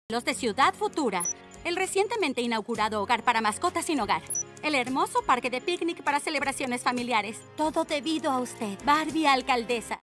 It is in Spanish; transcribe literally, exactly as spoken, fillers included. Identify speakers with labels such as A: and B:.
A: Los de Ciudad Futura, el recientemente inaugurado hogar para mascotas sin hogar, el hermoso parque de picnic para celebraciones familiares, todo debido a usted, Barbie alcaldesa.